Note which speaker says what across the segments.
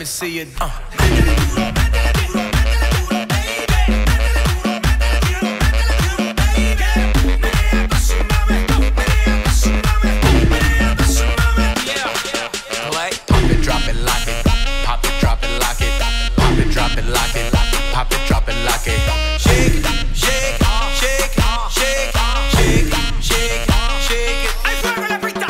Speaker 1: see it. Drop it, lock it, pop it, drop it, lock it, pop it, drop it, lock it, pop it, drop it, lock it. Shake it, shake, shake, shake, shake, shake, shake it. ¡Ay, fuego en la pista!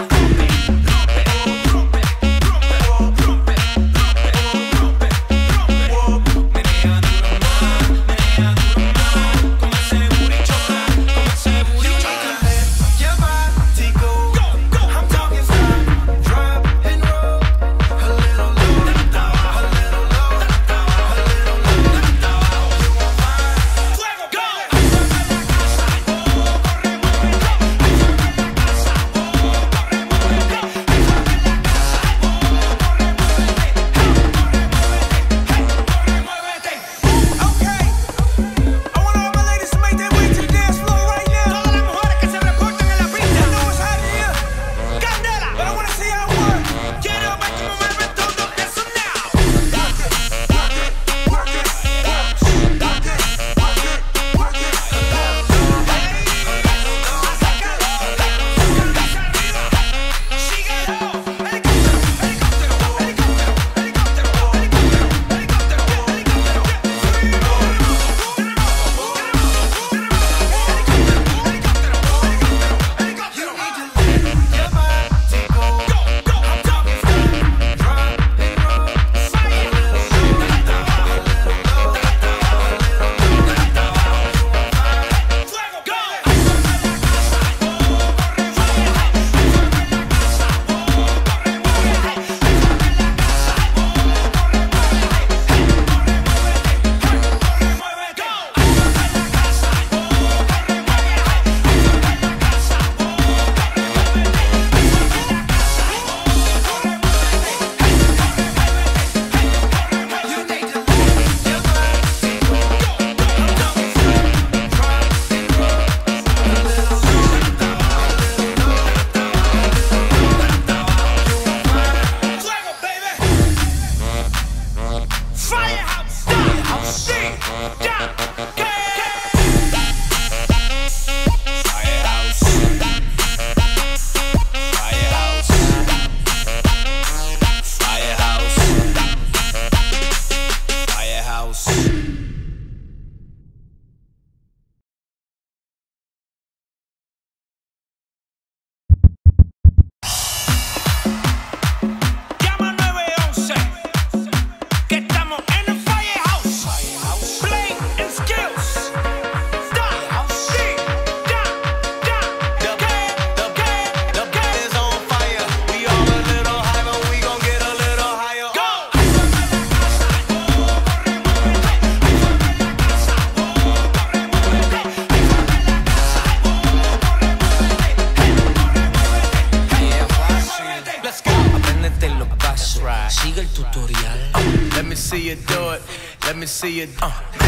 Speaker 1: Sigue el tutorial. Let me see you do it. Let me see you.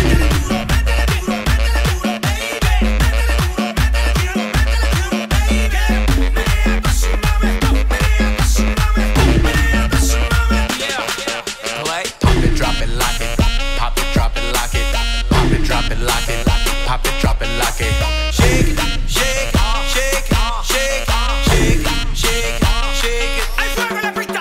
Speaker 1: Drop it, lock it, pop it, drop it, lock it, pop it, drop it, lock it, pop it, drop it, lock it. Shake it, shake, shake, shake, shake, shake, shake it. ¡Ay, fuego en la pista!